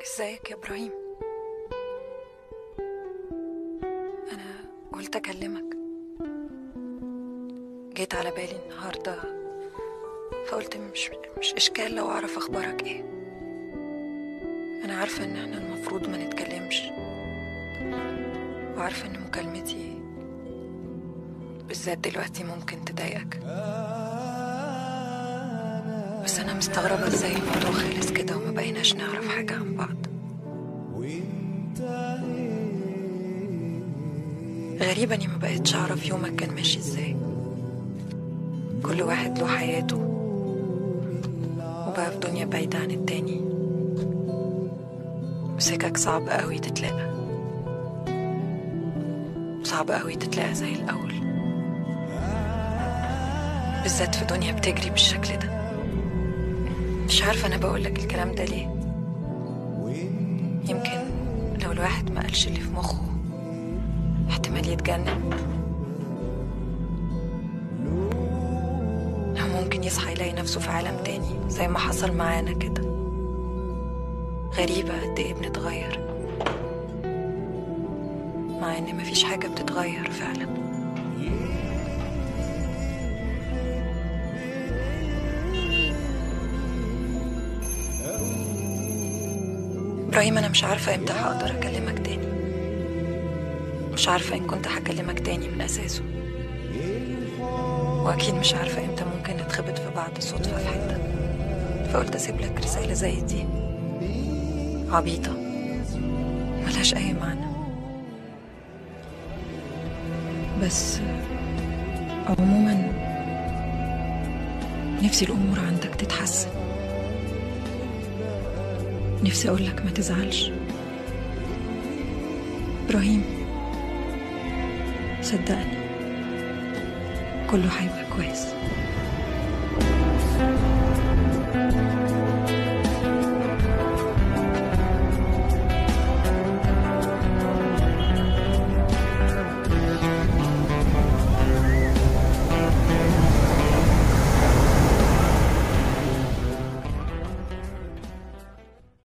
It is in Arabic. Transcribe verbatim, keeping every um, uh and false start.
ازيك يا ابراهيم؟ انا قلت اكلمك. جيت على بالي النهارده فقلت مش مش اشكال لو اعرف اخبارك ايه. انا عارفه ان احنا المفروض ما نتكلمش، وعارفه ان مكالمتي بالذات دلوقتي ممكن تضايقك، بس انا مستغربه ازاي الموضوع خلص كده وما بقيناش نعرف حاجه عن بعض. غريبة اني ما بقتش اعرف يومك كان ماشي ازاي. كل واحد له حياته وبقى في دنيا بعيدة عن التاني، وسكك صعب قوي تتلاقى، صعب قوي تتلاقى زي الاول، بالذات في دنيا بتجري بالشكل ده. مش عارفة انا بقولك الكلام ده ليه. يمكن لو الواحد ما قالش اللي في مخه احتمال يتجنن، أو ممكن يصحى يلاقي نفسه في عالم تاني زي ما حصل معانا كده. غريبة قد ايه بنتغير، مع ان مفيش حاجة بتتغير فعلا. ابراهيم، انا مش عارفة امتى هقدر اكلمك تاني، مش عارفة ان كنت هكلمك تاني من اساسه، واكيد مش عارفة امتى ممكن نتخبط في بعض صدفة في حتة. فقلت اسيب لك رسالة زي دي عبيطة ملهاش اي معنى، بس عموما نفسي الامور عندك تتحسن. نفسي اقولك ما تزعلش ابراهيم، صدقني كله هيبقى كويس.